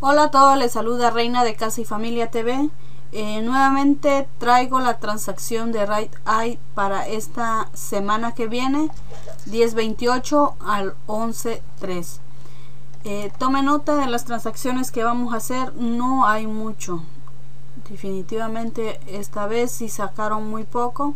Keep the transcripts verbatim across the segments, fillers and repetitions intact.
Hola a todos, les saluda Reina de Casa y Familia T V. Eh, nuevamente traigo la transacción de RightEye para esta semana que viene, diez veintiocho al once tres. Eh, tome nota de las transacciones que vamos a hacer, no hay mucho. Definitivamente esta vez sí sacaron muy poco,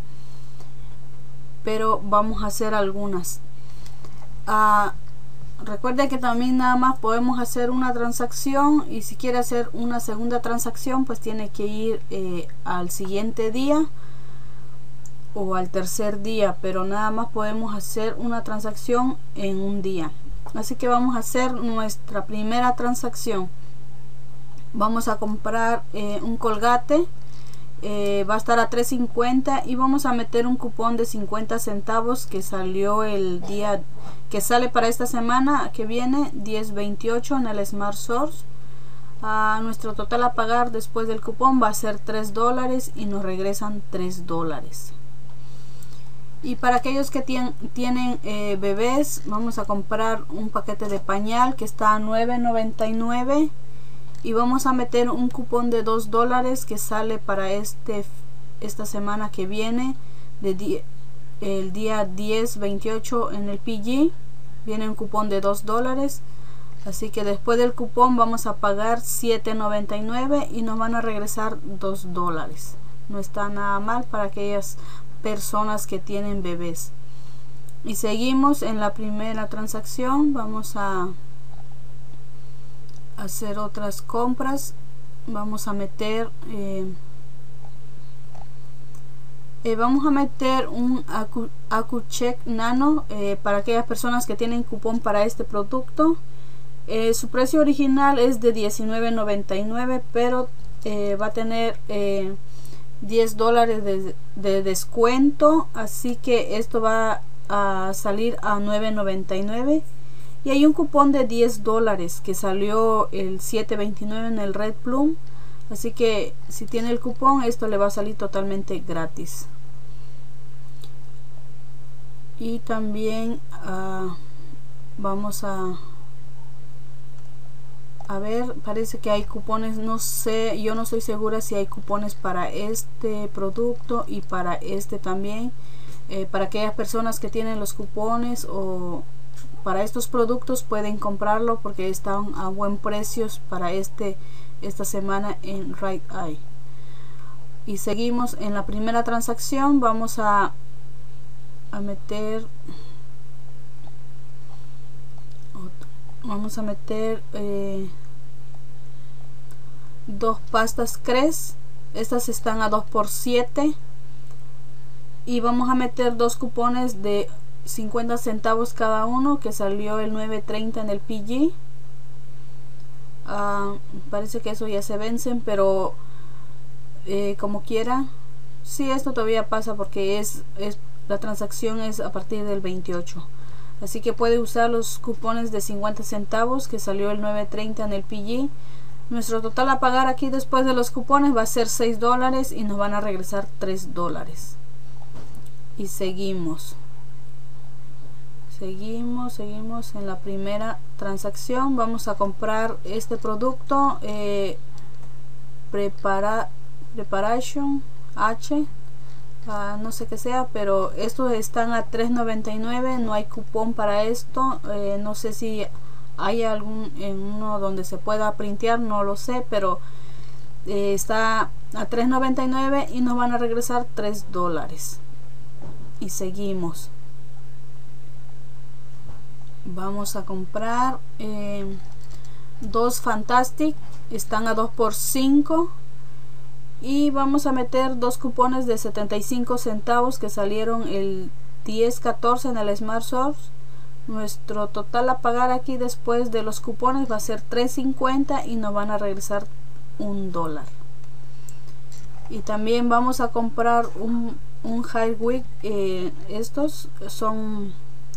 pero vamos a hacer algunas. Uh, Recuerde que también nada más podemos hacer una transacción, y si quiere hacer una segunda transacción pues tiene que ir eh, al siguiente día o al tercer día, pero nada más podemos hacer una transacción en un día. Así que vamos a hacer nuestra primera transacción. Vamos a comprar eh, un Colgate. Eh, va a estar a tres cincuenta y vamos a meter un cupón de cincuenta centavos que salió el día que sale para esta semana que viene, diez veintiocho, en el Smart Source. Uh, nuestro total a pagar después del cupón va a ser tres dólares y nos regresan tres dólares. Y para aquellos que tien, tienen eh, bebés, vamos a comprar un paquete de pañal que está a nueve noventa y nueve. Y vamos a meter un cupón de dos dólares que sale para este esta semana que viene, de die, el día diez veintiocho en el P G. Viene un cupón de dos dólares, así que después del cupón vamos a pagar siete noventa y nueve y nos van a regresar dos dólares. No está nada mal para aquellas personas que tienen bebés. Y seguimos en la primera transacción. Vamos a hacer otras compras. Vamos a meter eh, eh, vamos a meter un Acu Accu-Chek Nano eh, para aquellas personas que tienen cupón para este producto. Eh, su precio original es de diecinueve noventa y nueve, pero eh, va a tener eh, diez dólares de, de descuento, así que esto va a salir a nueve noventa y nueve. Y hay un cupón de diez dólares que salió el siete veintinueve en el Red Plum, así que si tiene el cupón esto le va a salir totalmente gratis. Y también uh, vamos a a ver, parece que hay cupones, no sé, yo no estoy segura si hay cupones para este producto y para este también. Eh, para aquellas personas que tienen los cupones o para estos productos pueden comprarlo porque están a buen precios para este esta semana en RightEye. Y seguimos en la primera transacción. Vamos a a meter vamos a meter eh, dos pastas Crest. Estas están a dos por siete y vamos a meter dos cupones de cincuenta centavos cada uno que salió el nueve treinta en el P G. Uh, parece que eso ya se vencen, pero eh, como quiera, sí, esto todavía pasa porque es, es la transacción es a partir del veintiocho, así que puede usar los cupones de cincuenta centavos que salió el nueve treinta en el P G. Nuestro total a pagar aquí después de los cupones va a ser seis dólares y nos van a regresar tres dólares. Y seguimos Seguimos, seguimos en la primera transacción. Vamos a comprar este producto eh, prepara, Preparation H, uh, no sé qué sea, pero estos están a tres noventa y nueve. No hay cupón para esto. Eh, no sé si hay algún en uno donde se pueda printear, no lo sé, pero eh, está a tres noventa y nueve y nos van a regresar tres dólares. Y seguimos. Vamos a comprar eh, dos Fantastic, están a dos por cinco, y vamos a meter dos cupones de setenta y cinco centavos que salieron el diez catorce en el Smart Source. Nuestro total a pagar aquí después de los cupones va a ser tres cincuenta y nos van a regresar un dólar. Y también vamos a comprar un, un Highway. Eh, estos son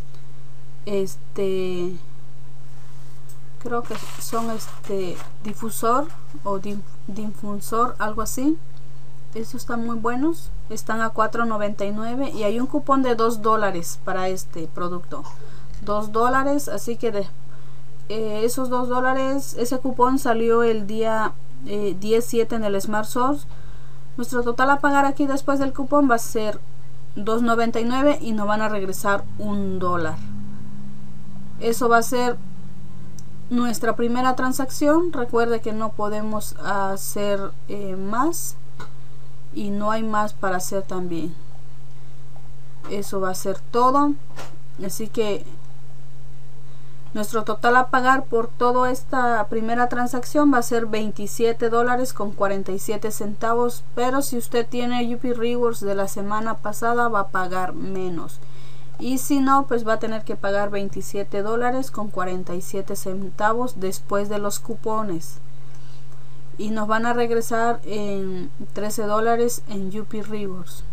este creo que son este difusor o difusor, algo así. Estos están muy buenos, están a cuatro noventa y nueve y hay un cupón de dos dólares para este producto, dos dólares, así que de, eh, esos dos dólares, ese cupón salió el día eh, diez siete en el Smart Source. Nuestro total a pagar aquí después del cupón va a ser dos noventa y nueve y nos van a regresar un dólar. Eso va a ser nuestra primera transacción. Recuerde que no podemos hacer eh, más y no hay más para hacer también. Eso va a ser todo. Así que nuestro total a pagar por toda esta primera transacción va a ser veintisiete dólares con cuarenta y siete centavos, pero si usted tiene U P Rewards de la semana pasada va a pagar menos, y si no, pues va a tener que pagar veintisiete dólares con cuarenta y siete centavos después de los cupones, y nos van a regresar en trece dólares en U P Rewards.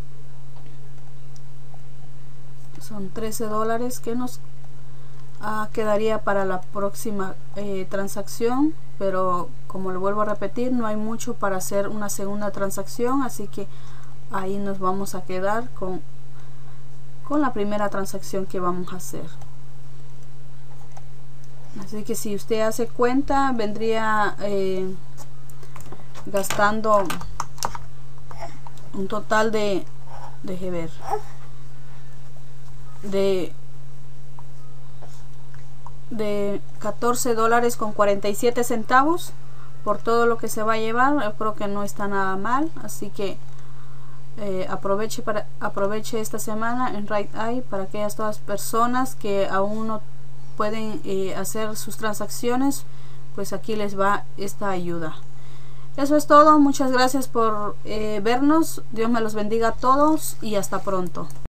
Son trece dólares que nos Ah, quedaría para la próxima eh, transacción, pero como le vuelvo a repetir, no hay mucho para hacer una segunda transacción, así que ahí nos vamos a quedar con con la primera transacción que vamos a hacer. Así que si usted hace cuenta, vendría eh, gastando un total de deje ver de de catorce dólares con cuarenta y siete centavos por todo lo que se va a llevar. Yo creo que no está nada mal, así que eh, aproveche para aproveche esta semana en RightEye para aquellas todas personas que aún no pueden eh, hacer sus transacciones, pues aquí les va esta ayuda. Eso es todo, muchas gracias por eh, vernos, Dios me los bendiga a todos y hasta pronto.